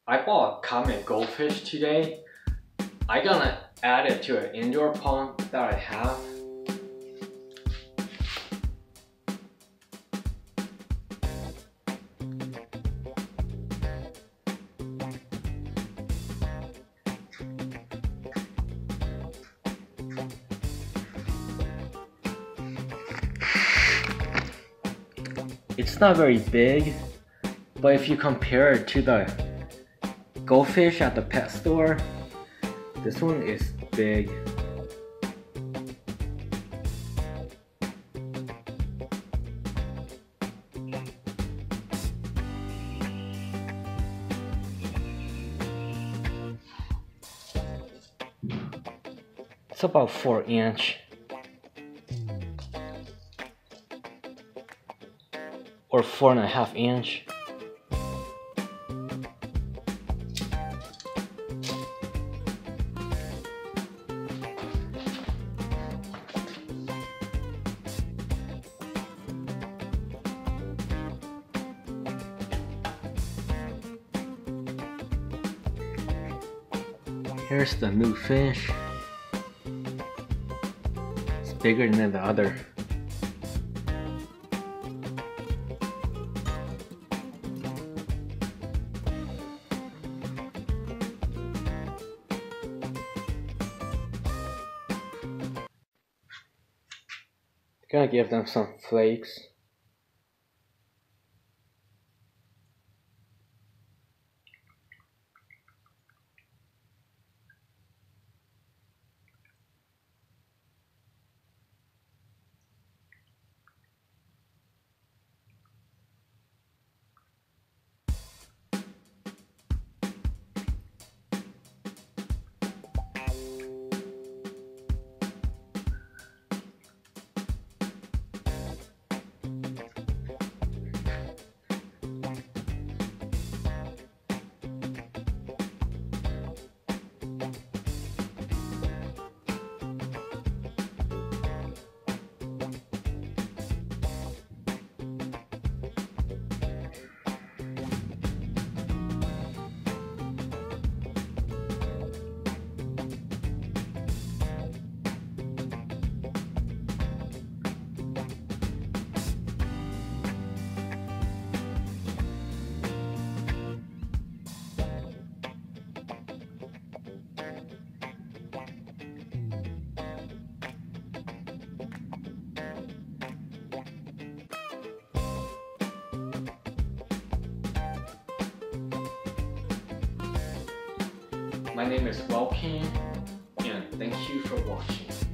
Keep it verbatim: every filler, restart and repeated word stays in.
I bought Comet Goldfish today. I'm gonna add it to an indoor pond that I have. It's not very big, but if you compare it to the goldfish at the pet store, this one is big. It's about four inch. Or four and a half inch. Here's the new fish. It's bigger than the other. Gonna give them some flakes. My name is Welking, and thank you for watching.